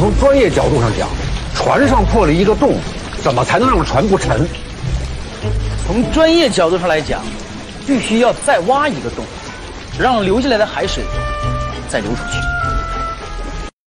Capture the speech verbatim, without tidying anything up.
从专业角度上讲，船上破了一个洞，怎么才能让船不沉？ 从专业角度上来讲，必须要再挖一个洞，让留下来的海水再流出去。